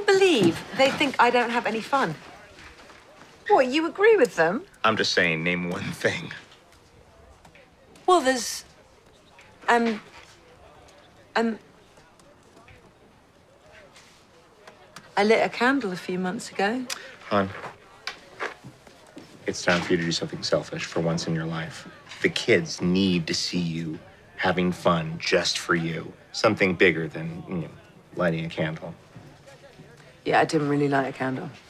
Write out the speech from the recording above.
believe they think I don't have any fun? What, you agree with them? I'm just saying, name one thing. Well, there's... I lit a candle a few months ago. Hon, it's time for you to do something selfish for once in your life. The kids need to see you having fun just for you. Something bigger than, lighting a candle. Yeah, I didn't really light a candle.